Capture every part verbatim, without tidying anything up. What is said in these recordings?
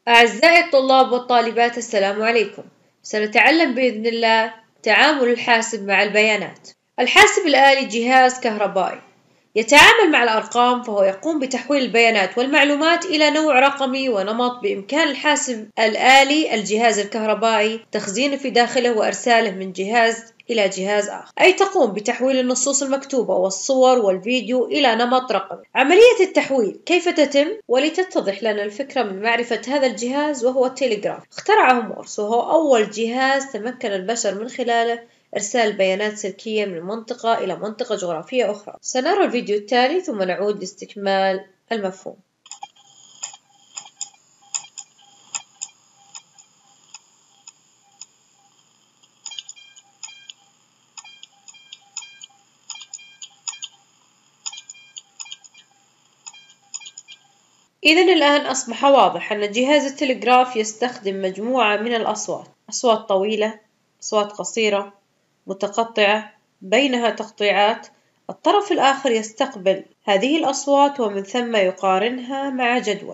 أعزائي الطلاب والطالبات، السلام عليكم. سنتعلم بإذن الله تعامل الحاسب مع البيانات. الحاسب الآلي جهاز كهربائي يتعامل مع الأرقام، فهو يقوم بتحويل البيانات والمعلومات إلى نوع رقمي ونمط. بإمكان الحاسب الآلي الجهاز الكهربائي تخزينه في داخله وإرساله من جهاز إلى جهاز آخر، أي تقوم بتحويل النصوص المكتوبة والصور والفيديو إلى نمط رقمي. عملية التحويل كيف تتم؟ ولتتضح لنا الفكرة من معرفة هذا الجهاز، وهو التلغراف. اخترعه مورس، وهو أول جهاز تمكن البشر من خلاله إرسال بيانات سلكية من منطقة إلى منطقة جغرافية أخرى. سنرى الفيديو التالي ثم نعود لاستكمال المفهوم. إذن الآن أصبح واضح أن جهاز التلغراف يستخدم مجموعة من الأصوات، أصوات طويلة، أصوات قصيرة، متقطعة، بينها تقطيعات. الطرف الآخر يستقبل هذه الأصوات ومن ثم يقارنها مع جدول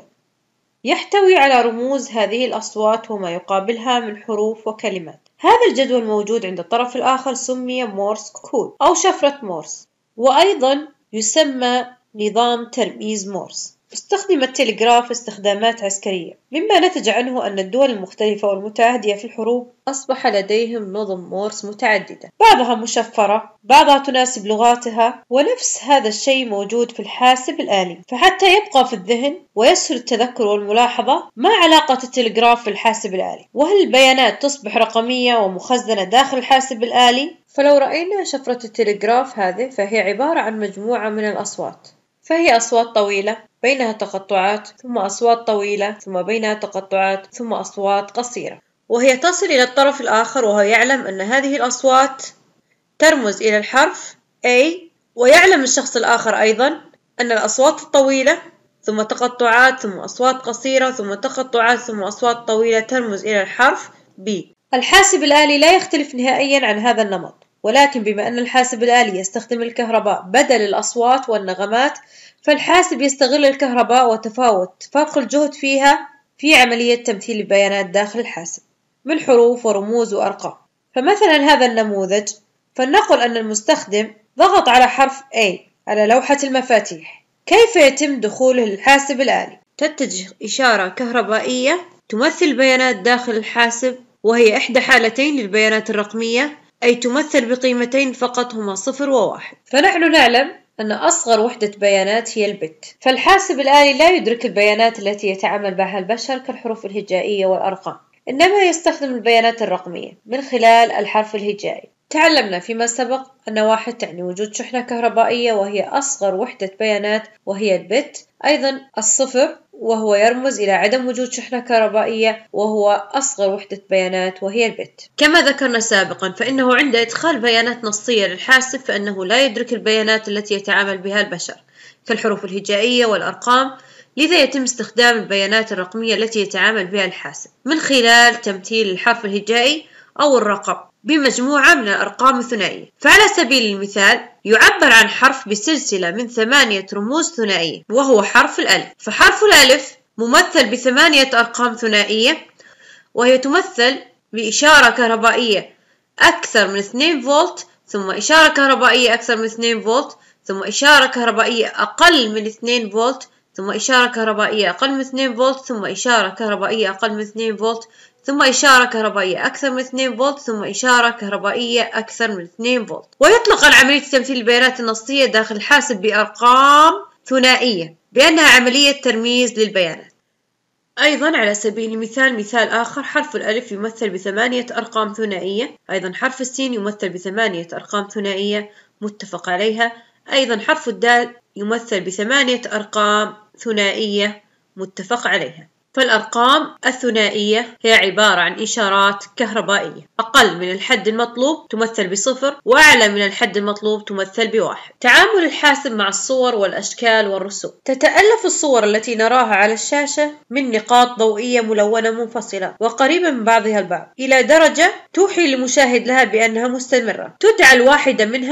يحتوي على رموز هذه الأصوات وما يقابلها من حروف وكلمات. هذا الجدول موجود عند الطرف الآخر، سمي مورس كود أو شفرة مورس، وأيضا يسمى نظام ترميز مورس. استخدم التلغراف استخدامات عسكرية، مما نتج عنه أن الدول المختلفة والمتعادية في الحروب أصبح لديهم نظم مورس متعددة، بعضها مشفرة، بعضها تناسب لغاتها. ونفس هذا الشيء موجود في الحاسب الآلي، فحتى يبقى في الذهن ويسهل التذكر والملاحظة. ما علاقة التلغراف في الحاسب الآلي؟ وهل البيانات تصبح رقمية ومخزنة داخل الحاسب الآلي؟ فلو رأينا شفرة التلغراف هذه، فهي عبارة عن مجموعة من الأصوات، فهي أصوات طويلة بينها تقطعات، ثم أصوات طويلة، ثم بينها تقطعات، ثم أصوات قصيرة. وهي تصل إلى الطرف الآخر وهو يعلم أن هذه الأصوات ترمز إلى الحرف A، ويعلم الشخص الآخر أيضا أن الأصوات الطويلة ثم تقطعات ثم أصوات قصيرة ثم تقطعات ثم أصوات طويلة ترمز إلى الحرف B. الحاسب الآلي لا يختلف نهائيا عن هذا النمط، ولكن بما أن الحاسب الآلي يستخدم الكهرباء بدل الأصوات والنغمات، فالحاسب يستغل الكهرباء وتفاوت فرق الجهد فيها في عملية تمثيل البيانات داخل الحاسب من حروف ورموز وأرقام. فمثلا هذا النموذج، فلنقل أن المستخدم ضغط على حرف A على لوحة المفاتيح. كيف يتم دخوله للحاسب الآلي؟ تتجه إشارة كهربائية تمثل البيانات داخل الحاسب، وهي إحدى حالتين للبيانات الرقمية، أي تمثل بقيمتين فقط هما صفر وواحد. فنحن نعلم أن أصغر وحدة بيانات هي البت، فالحاسب الآلي لا يدرك البيانات التي يتعامل معها البشر كالحروف الهجائية والأرقام، إنما يستخدم البيانات الرقمية من خلال الحرف الهجائي. تعلمنا فيما سبق أن واحد تعني وجود شحنة كهربائية وهي أصغر وحدة بيانات وهي البت، أيضا الصفر وهو يرمز إلى عدم وجود شحنة كهربائية وهو أصغر وحدة بيانات وهي البت. كما ذكرنا سابقا، فإنه عند إدخال بيانات نصية للحاسب فإنه لا يدرك البيانات التي يتعامل بها البشر كالحروف الهجائية والأرقام، لذا يتم استخدام البيانات الرقمية التي يتعامل بها الحاسب من خلال تمثيل الحرف الهجائي أو الرقم بمجموعة من الأرقام الثنائية. فعلى سبيل المثال، يعبر عن حرف بسلسلة من ثمانية رموز ثنائية وهو حرف الألف، فحرف الألف ممثل بثمانية أرقام ثنائية، وهي تمثل بإشارة كهربائية أكثر من اثنين فولت، ثم إشارة كهربائية أكثر من اثنين فولت، ثم إشارة كهربائية أقل من اثنين فولت، ثم إشارة كهربائية أقل من اثنين فولت، ثم إشارة كهربائية أقل من اثنين فولت، ثم إشارة كهربائية أكثر من اثنين فولت، ثم إشارة كهربائية أكثر من اثنين فولت. ويطلق على عملية تمثيل البيانات النصية داخل الحاسب بأرقام ثنائية بأنها عملية ترميز للبيانات. أيضا على سبيل المثال، مثال آخر، حرف الألف يمثل بثمانية أرقام ثنائية، أيضا حرف السين يمثل بثمانية أرقام ثنائية متفق عليها، أيضا حرف الدال يمثل بثمانية أرقام ثنائية متفق عليها. فالأرقام الثنائية هي عبارة عن إشارات كهربائية، أقل من الحد المطلوب تمثل بصفر، وأعلى من الحد المطلوب تمثل بواحد. تعامل الحاسب مع الصور والأشكال والرسوم. تتألف الصور التي نراها على الشاشة من نقاط ضوئية ملونة منفصلة وقريبة من بعضها البعض إلى درجة توحي للمشاهد لها بأنها مستمرة. تدعى الواحدة منها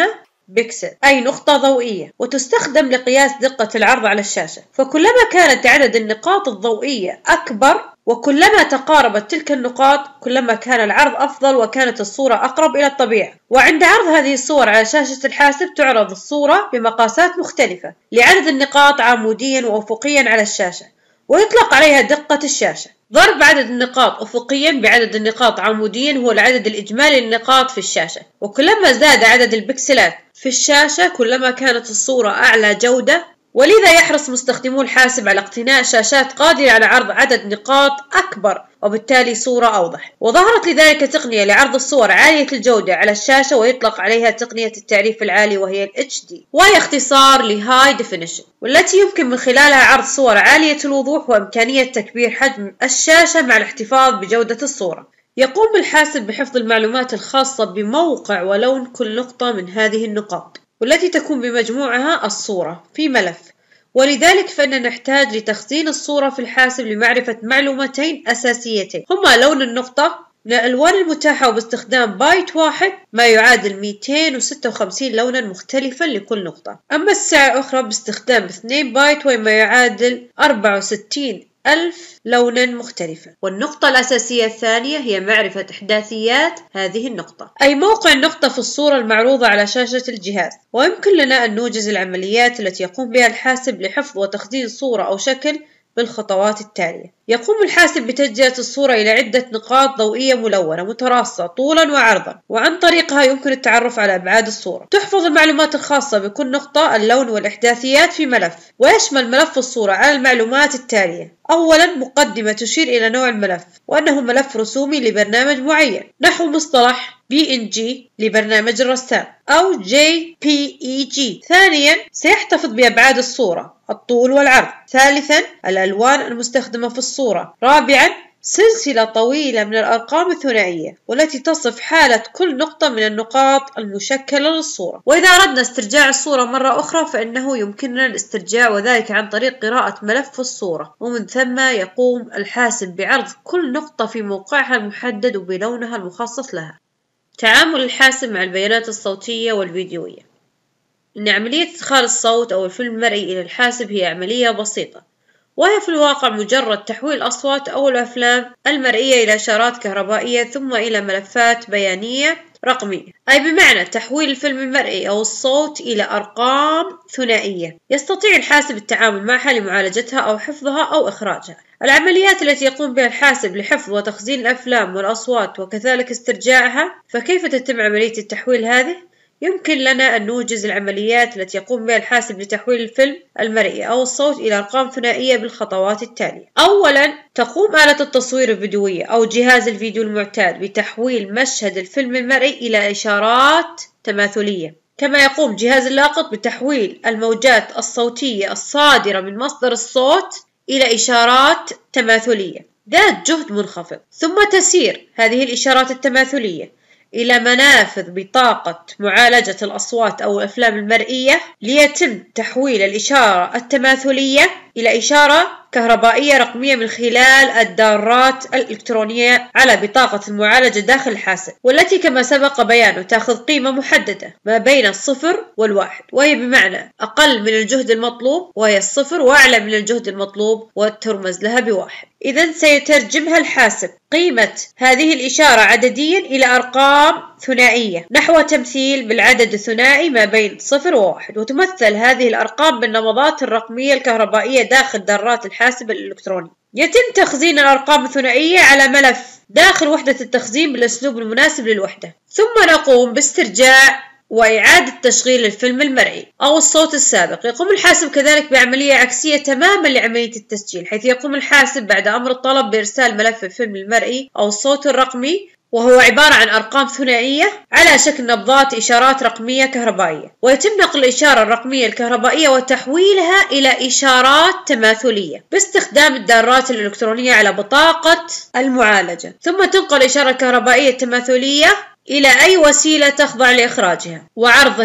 بيكسل أي نقطة ضوئية، وتستخدم لقياس دقة العرض على الشاشة. فكلما كانت عدد النقاط الضوئية أكبر وكلما تقاربت تلك النقاط كلما كان العرض أفضل وكانت الصورة أقرب إلى الطبيعة. وعند عرض هذه الصور على شاشة الحاسب تعرض الصورة بمقاسات مختلفة لعدد النقاط عموديا وأفقيا على الشاشة، ويطلق عليها دقة الشاشة. ضرب عدد النقاط أفقيا بعدد النقاط عموديا هو العدد الإجمالي للنقاط في الشاشة، وكلما زاد عدد البكسلات في الشاشة كلما كانت الصورة أعلى جودة، ولذا يحرص مستخدمو الحاسب على اقتناء شاشات قادرة على عرض عدد نقاط أكبر وبالتالي صورة أوضح. وظهرت لذلك تقنية لعرض الصور عالية الجودة على الشاشة ويطلق عليها تقنية التعريف العالي وهي ال إتش دي، وهي اختصار ل High Definition، والتي يمكن من خلالها عرض صور عالية الوضوح وإمكانية تكبير حجم الشاشة مع الاحتفاظ بجودة الصورة. يقوم الحاسب بحفظ المعلومات الخاصة بموقع ولون كل نقطة من هذه النقاط، والتي تكون بمجموعها الصورة في ملف، ولذلك فإننا نحتاج لتخزين الصورة في الحاسب لمعرفة معلومتين أساسيتين هما لون النقطة من الألوان المتاحة وباستخدام بايت واحد ما يعادل مئتين وستة وخمسين لونا مختلفا لكل نقطة، أما الساعة أخرى باستخدام اثنين بايت وما يعادل أربعة وستين ألف لونا مختلفا. والنقطة الأساسية الثانية هي معرفة إحداثيات هذه النقطة، أي موقع النقطة في الصورة المعروضة على شاشة الجهاز. ويمكن لنا أن نوجز العمليات التي يقوم بها الحاسب لحفظ وتخزين صورة أو شكل بالخطوات التالية. يقوم الحاسب بتجزئة الصورة إلى عدة نقاط ضوئية ملونة متراصة طولا وعرضا، وعن طريقها يمكن التعرف على أبعاد الصورة. تحفظ المعلومات الخاصة بكل نقطة، اللون والإحداثيات في ملف، ويشمل ملف الصورة على المعلومات التالية: أولا مقدمة تشير إلى نوع الملف وأنه ملف رسومي لبرنامج معين، نحو مصطلح بي إن جي لبرنامج الرسام أو جي بي إي جي. ثانيا سيحتفظ بأبعاد الصورة الطول والعرض. ثالثا الألوان المستخدمة في الصورة. رابعا سلسلة طويلة من الأرقام الثنائية والتي تصف حالة كل نقطة من النقاط المشكلة للصورة. وإذا أردنا استرجاع الصورة مرة أخرى فإنه يمكننا الاسترجاع وذلك عن طريق قراءة ملف الصورة، ومن ثم يقوم الحاسب بعرض كل نقطة في موقعها المحدد وبلونها المخصص لها. تعامل الحاسب مع البيانات الصوتية والفيديوية. إن عملية إدخال الصوت أو الفيلم المرئي إلى الحاسب هي عملية بسيطة، وهي في الواقع مجرد تحويل الأصوات أو الأفلام المرئية إلى إشارات كهربائية ثم إلى ملفات بيانية رقمية، أي بمعنى تحويل الفيلم المرئي أو الصوت إلى أرقام ثنائية يستطيع الحاسب التعامل معها لمعالجتها أو حفظها أو إخراجها. العمليات التي يقوم بها الحاسب لحفظ وتخزين الأفلام والأصوات وكذلك استرجاعها، فكيف تتم عملية التحويل هذه؟ يمكن لنا أن نوجز العمليات التي يقوم بها الحاسب لتحويل الفيلم المرئي أو الصوت إلى أرقام ثنائية بالخطوات التالية. أولا تقوم آلة التصوير الفيديوية أو جهاز الفيديو المعتاد بتحويل مشهد الفيلم المرئي إلى إشارات تماثلية، كما يقوم جهاز اللاقط بتحويل الموجات الصوتية الصادرة من مصدر الصوت إلى إشارات تماثلية ذات جهد منخفض. ثم تسير هذه الإشارات التماثلية إلى منافذ بطاقة معالجة الأصوات أو الأفلام المرئية ليتم تحويل الإشارة التماثلية إلى إشارة كهربائية رقمية من خلال الدارات الإلكترونية على بطاقة المعالجة داخل الحاسب، والتي كما سبق بيانه تأخذ قيمة محددة ما بين الصفر والواحد، وهي بمعنى أقل من الجهد المطلوب وهي الصفر وأعلى من الجهد المطلوب وترمز لها بواحد. إذن سيترجمها الحاسب قيمة هذه الإشارة عدديا إلى أرقام ثنائية نحو تمثيل بالعدد الثنائي ما بين صفر وواحد، وتمثل هذه الأرقام بالنمطات الرقمية الكهربائية داخل دارات الحاسب الإلكتروني. يتم تخزين الأرقام الثنائية على ملف داخل وحدة التخزين بالأسلوب المناسب للوحدة، ثم نقوم باسترجاع وإعادة تشغيل الفيلم المرئي أو الصوت السابق. يقوم الحاسب كذلك بعملية عكسية تماما لعملية التسجيل، حيث يقوم الحاسب بعد أمر الطلب بإرسال ملف الفيلم المرئي أو الصوت الرقمي، وهو عبارة عن أرقام ثنائية على شكل نبضات إشارات رقمية كهربائية، ويتم نقل الإشارة الرقمية الكهربائية وتحويلها إلى إشارات تماثلية باستخدام الدارات الإلكترونية على بطاقة المعالجة، ثم تنقل الإشارة الكهربائية التماثلية إلى أي وسيلة تخضع لإخراجها وعرضها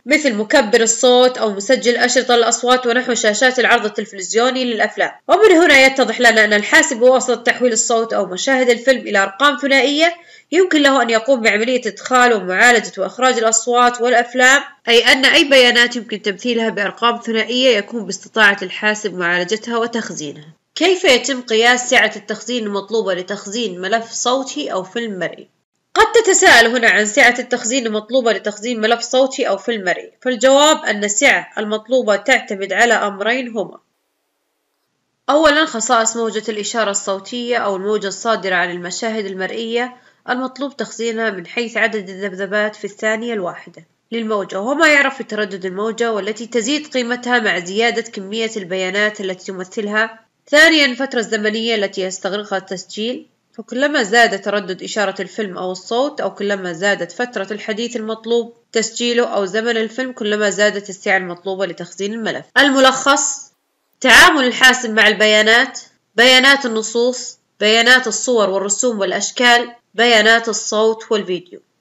مثل مكبر الصوت أو مسجل أشرطة الأصوات ونحو شاشات العرض التلفزيوني للأفلام. ومن هنا يتضح لنا أن الحاسب هو وسيلة تحويل الصوت أو مشاهد الفيلم إلى أرقام ثنائية يمكن له أن يقوم بعملية إدخال ومعالجة وإخراج الأصوات والأفلام، أي أن أي بيانات يمكن تمثيلها بأرقام ثنائية يكون باستطاعة الحاسب معالجتها وتخزينها. كيف يتم قياس سعة التخزين المطلوبة لتخزين ملف صوتي أو فيلم مرئي؟ قد تتساءل هنا عن سعة التخزين المطلوبة لتخزين ملف صوتي أو فيلم مرئي، فالجواب أن السعة المطلوبة تعتمد على أمرين هما: أولاً خصائص موجة الإشارة الصوتية أو الموجة الصادرة عن المشاهد المرئية المطلوب تخزينها من حيث عدد الذبذبات في الثانية الواحدة للموجة، وما يعرف بتردد الموجة، والتي تزيد قيمتها مع زيادة كمية البيانات التي تمثلها. ثانياً الفترة الزمنية التي يستغرقها التسجيل، فكلما زاد تردد إشارة الفيلم أو الصوت أو كلما زادت فترة الحديث المطلوب تسجيله أو زمن الفيلم كلما زادت السعة المطلوبة لتخزين الملف. الملخص: تعامل الحاسب مع البيانات: بيانات النصوص، بيانات الصور والرسوم والأشكال، بيانات الصوت والفيديو.